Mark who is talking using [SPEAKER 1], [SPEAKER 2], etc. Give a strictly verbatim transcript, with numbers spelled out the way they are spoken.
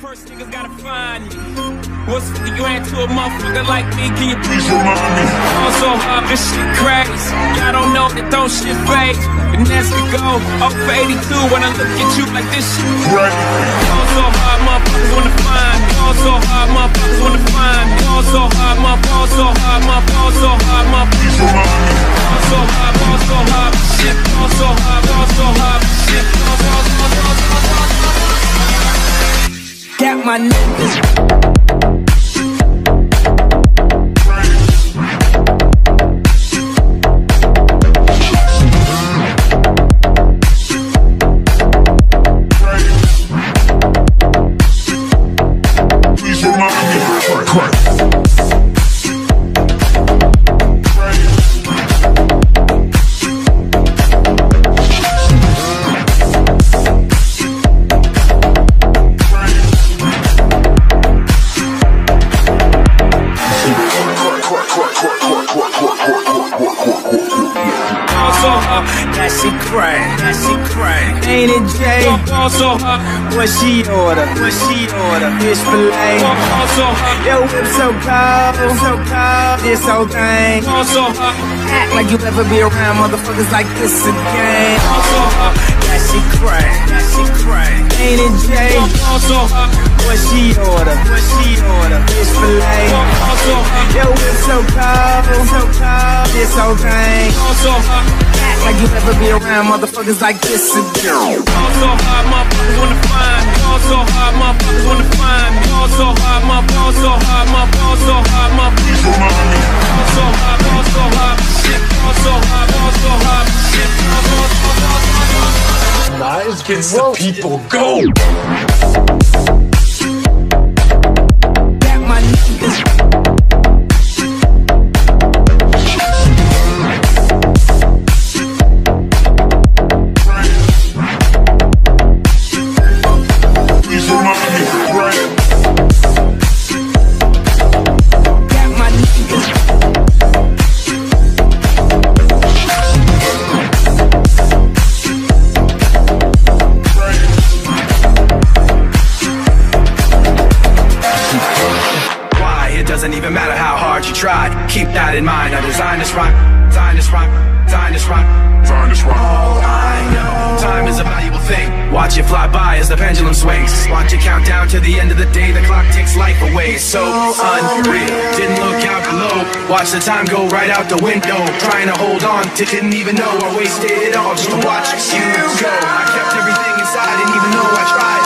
[SPEAKER 1] First niggas gotta find me. What's the you ain't to a motherfucker like me? Can you please remind me? I'm so hard, this shit crazy. Y'all don't know that don't shit fade. And that's the go. oh for eighty-two when I look at you like this shit crazy. I'm so hard, motherfuckers wanna find me. I'm so hard, motherfuckers wanna find me. I'm so hard, motherfuckers so hard, motherfuckers so hard, motherfuckers so hard. I'm so hard, I'm so hard, shit. I'm so hard, I'm so hard, shit. I'm so hard, I'm so hard. Got my niggas. That shit cray, that shit cray. Ain't it Jay? What she order? What she order? Fish fillet. Yo, whip so cold, so cold. This whole thing. Act like you ever be around motherfuckers like this again. That shit cray, that shit cray. Ain't it Jay? What she order? What she order? Fish fillet. Yo, whip so cold, so cold. This whole thing. Act like you ever be around motherfuckers like this again. Also hard, motherfuckers wanna find me. Also hard, motherfuckers wanna find me. Also hard, motherfuckers so hard, motherfuckers so hard, motherfuckers also hard, also hard, shit. Also hard, also hard, shit.
[SPEAKER 2] Lies against the people, go!
[SPEAKER 1] Got my niggas.
[SPEAKER 3] Doesn't even matter how hard you try. Keep that in mind. I designed this rhyme, designed this rhyme, designed this rhyme, designed this rhyme. All I know, time is a valuable thing. Watch it fly by as the pendulum swings. Watch it count down to the end of the day. The clock takes life away. So unreal. Didn't look out below. Watch the time go right out the window. Trying to hold on to didn't even know I wasted it all just to watch you go. I kept everything inside, didn't even know I tried.